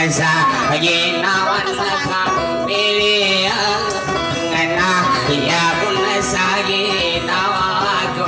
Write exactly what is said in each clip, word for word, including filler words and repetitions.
sa ginawan sa kapilian ngana iya pun sa ginawa ko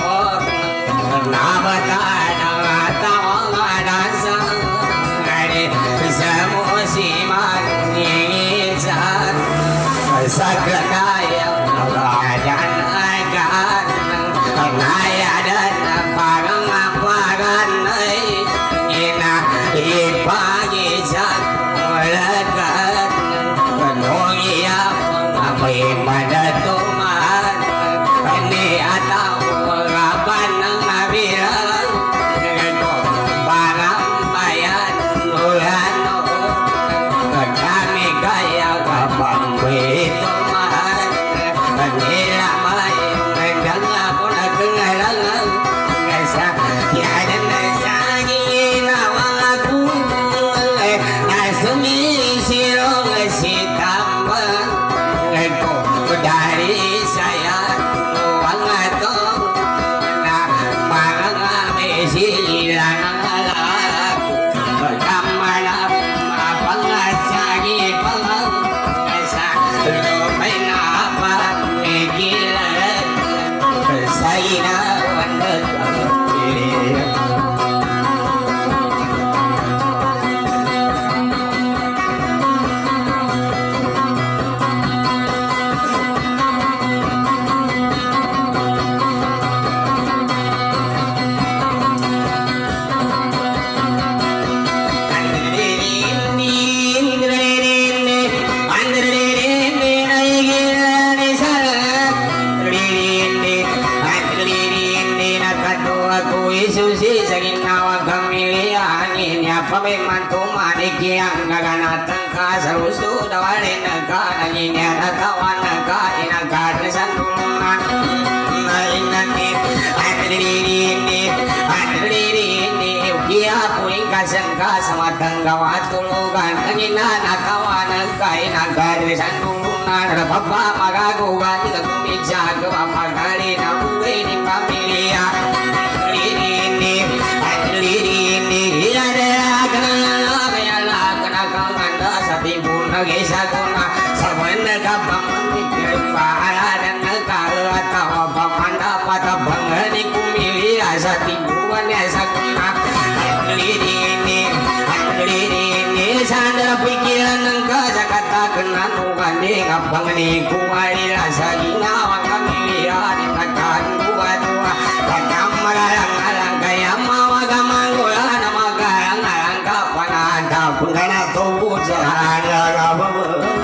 nabatan ang tawang sa ngani sa musiman ngisan sa kanayang nagadan agan nayadan parang-parang ay ina ipagisan walagan kanong iyak ako'y madatuman ini ataw rapan ng nabiran parang bayan ulano kami kaya kapang kwento mahal nila may nagdang ako nagkangalangan sa yadan na sa ginawa ko na sumisirong si Tamban ko dari saya nuwang ato na mga mesila ng alak kamanap mapangasagi pang sa lumay na pamigilan sa inawan na kapilian. Susi sa ginawa kamilian niya pabimanto maniki ang naganatang ka sa gusto dawalin nagkanangin niya natawan nagkainagkarisan tulungan na inanip at nilirini at nilirini ukiya puing kasangka sa matang gawa tulugan ang ina natawa nagkainagkarisan tulungan rapapa magagugan ikakumidsa kapapagali na buhay ni pamilya lirini ada kenal kaya lah kenal anda sapi pun lagi sakuna sama kapang mikir pahala dan kalau atau pamanda pada bangani kumili sapi buan ya sakuna lirini lirini sadar pikiran engkau kata kenal bukan di kapang ni kuali rasa ginawa kami lihat katakan buat dua kata malang alang kaya mawa gamanggulan magarang alang kapanada pengana tubuh sehara rababu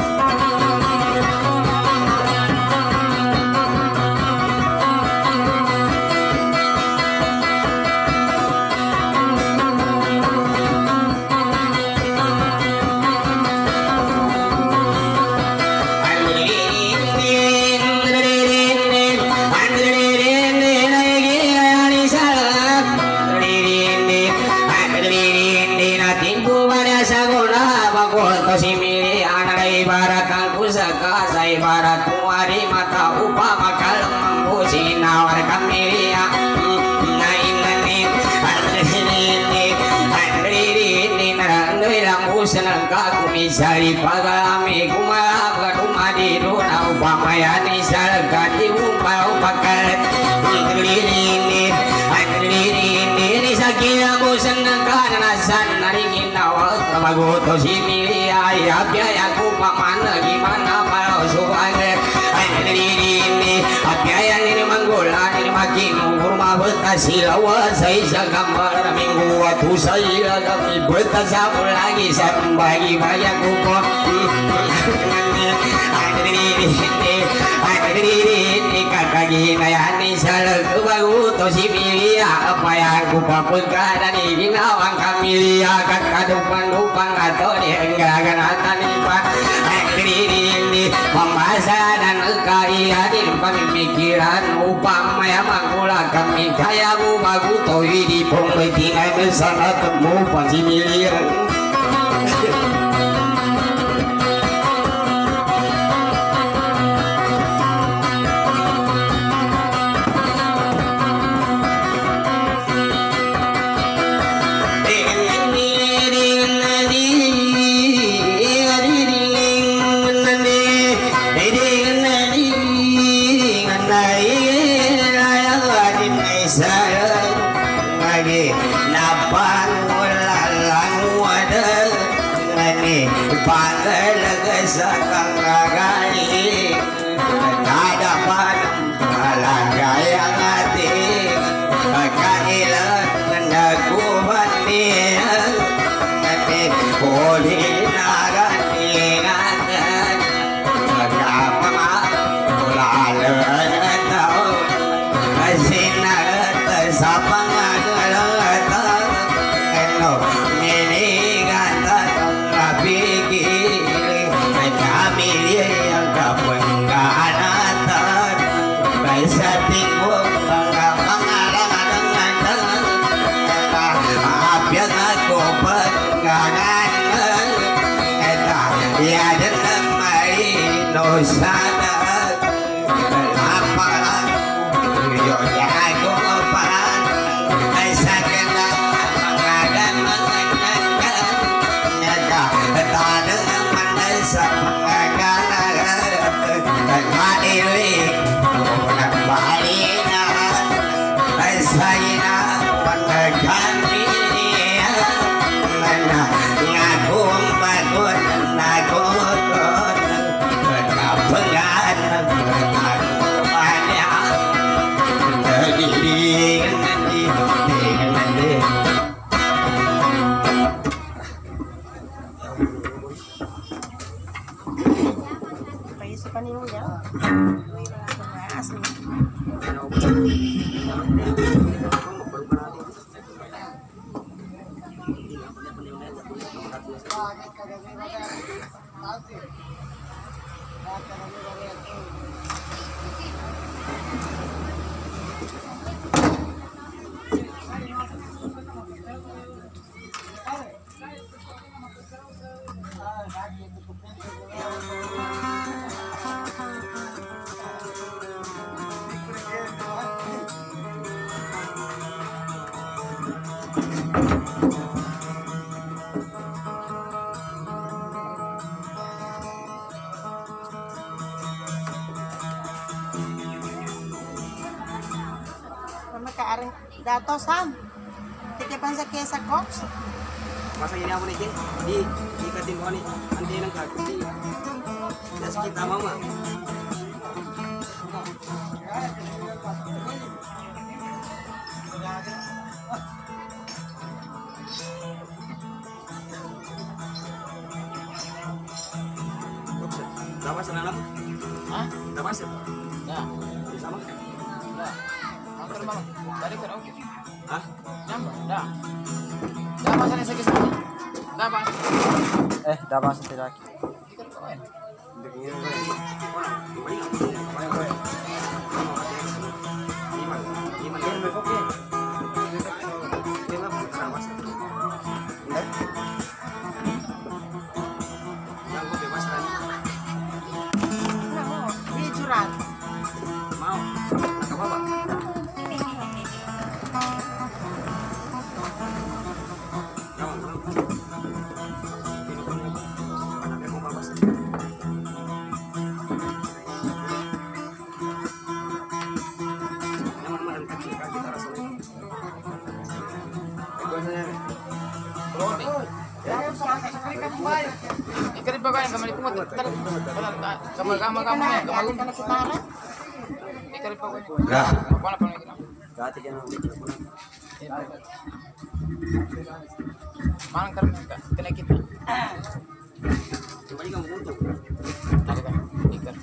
simili anak ibarat ang pusaka sa ibarat kuwari mata upama kalamang busi nawar kamilia na inani andrini andrini narandoy lang usan ang kakumisari pagami kumalabga dumadido na upamayani sa lagati umpaw pagkalat andrini andrini sa kinabusan ng kananasan naringin nawag maguto simili ay abiyaya ko pamana gimana para suwaget ay nililini abiyaya nini manggula nini makinungur mabeta silawa sa isa gambar minggu watu sa ila kami beta sa lagi sa bagi bayak ko ay nililini ay nililini kakaginayani sa lagbaguto similiya apaya ko papagkana ni ginawang kamilia kakadupan-dupan ato gaganakan ipan ini pembahasan dan kaihanin pemikiran upamaya mangula kami kaya bagu tohi di pembetingan sana temu pasimilir ini pangalag sa kangagay nadapan malagay ang ating kailan nagkuhan niya ngati huli na ganingan magkapama ulalan at taon sinagat sa pangagalatan ano minigatan ang napigil ay pamilya ang kapangganatan ay sa tingkong mga pangalangan apyan ako paggangan eta yadan na may nosana laparan yun ako paran ay sa kanang mga ganang tanang manay sa mga ganang mailig nagbalinahan ay sa'yo na pagkakamilihan na ngakong pagod nagogon nagkapangan nagpagpanya nagilingan nandilingan nandilingan Paisipan niyo ya. Asli. Makaarang dato Sam. Titipan sa kesa Cox. Masa ini aku nih di di kating ni nanti nang kaki di das kita mama dapat senalam Hah? dapat sih Dah. sama Dah. Hampir bang. Tadi kan oke. ah Nyambung. Dah. Dah masa ni sakit sama. Dah bang. Eh, dah masuk tidak lagi. Ikut kawan. Namo, di jurat. mau nak apa Ikat pa kayo kamali pumot. Kamar kamar kamar ya kamar. Kana si Tara. Ikat pa kayo. Dah. Apa na pa na kita. Kati kan Manang karon ka. Kena kita. kembali kamu butuh Tadi kan. Ikat.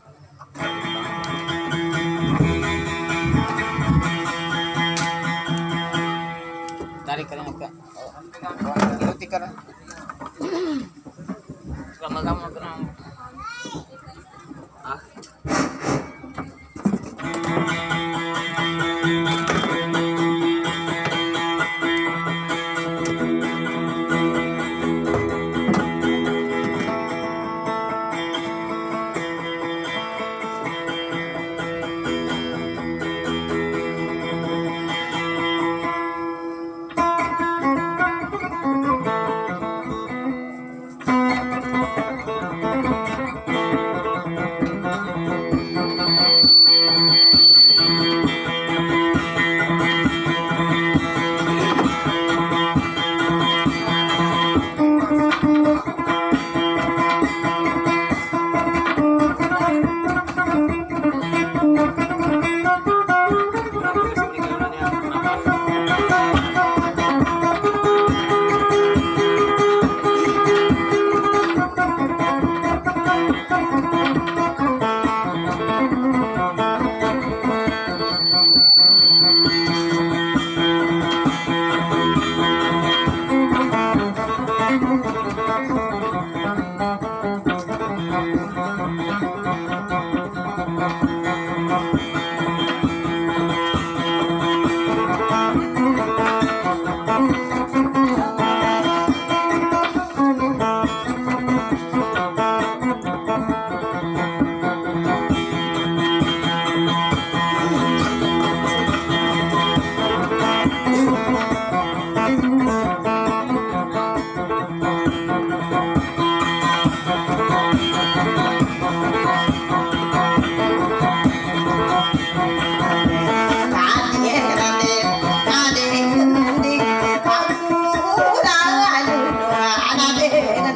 Tarik ka lang ka. Ikot ka lang. Kamar kamar ka na. ah Thank you.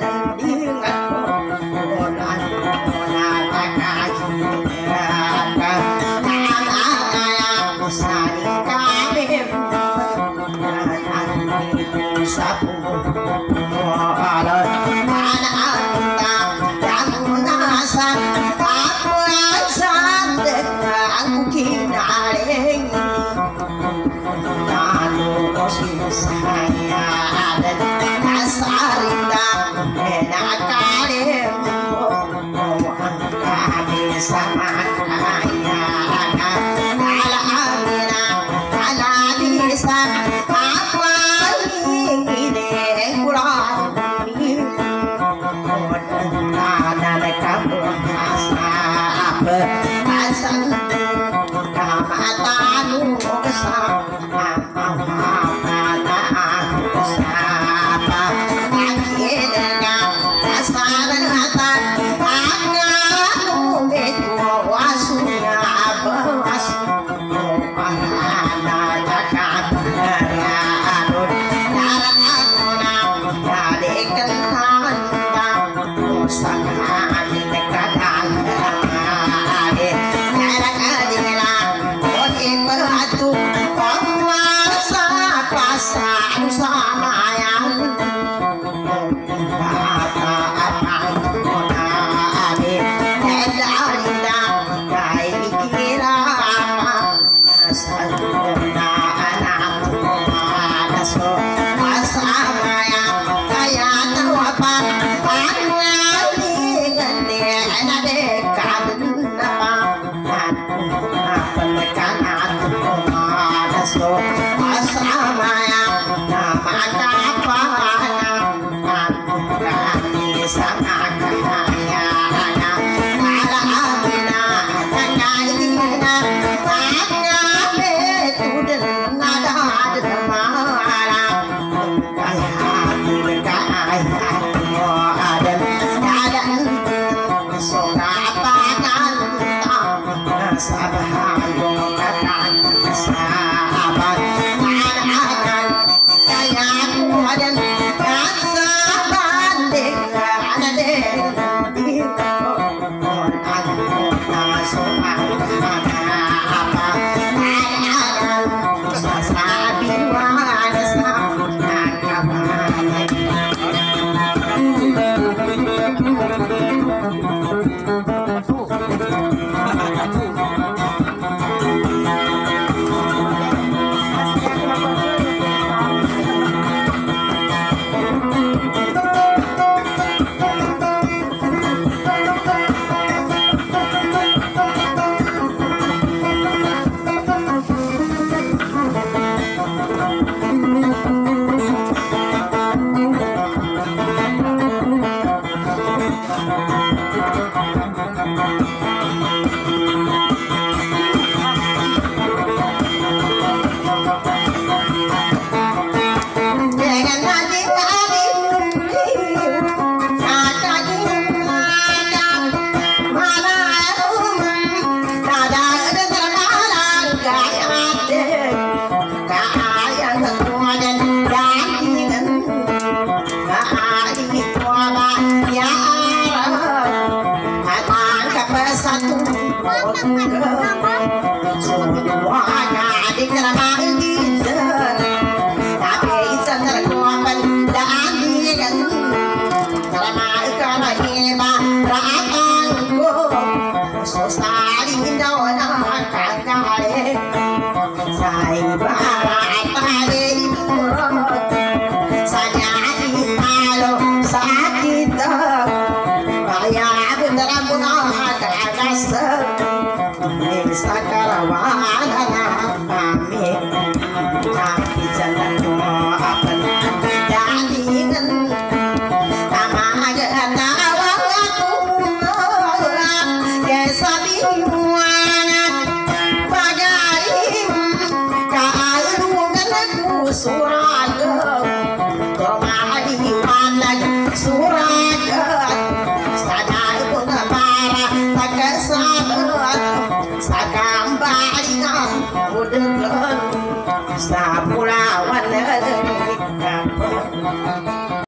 Satu